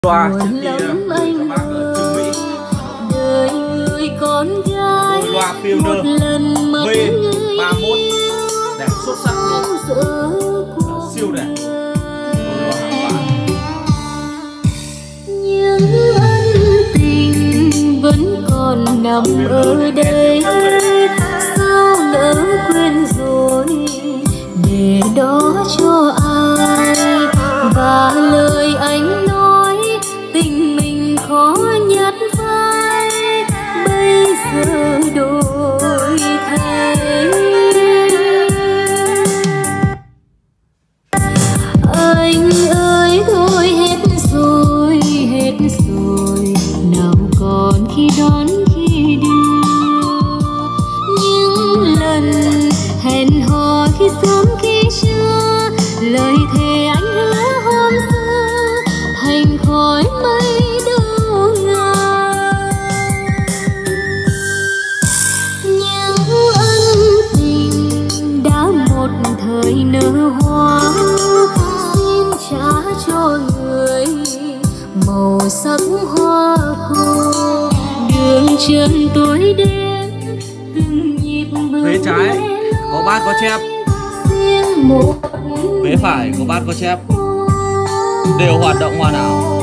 Loa trước khi gửi các bác ở Trương Mỹ. Đời người con gái Loa Pioneer V31 đẹp xuất sắc luôn, siêu đẹp. Những ân tình vẫn còn nằm ở đây, sao nỡ quên rồi để đó cho ai. Và lời anh nói tình mình khó nhặt phai, bây giờ đổi thay. Anh ơi thôi hết rồi nào còn khi đón khi đưa. Những lần hẹn hò khi sớm khi trưa, lời thề anh hứa hôm xưa thành khói mây đâu ngờ. Những ân tình đã một thời nở hoa, xin trả cho người màu sắc hoa khô. Đường chân tối đêm từng nhịp bước Vế trái có bát có chép, vế phải có bát có chép, đều hoạt động hoàn hảo.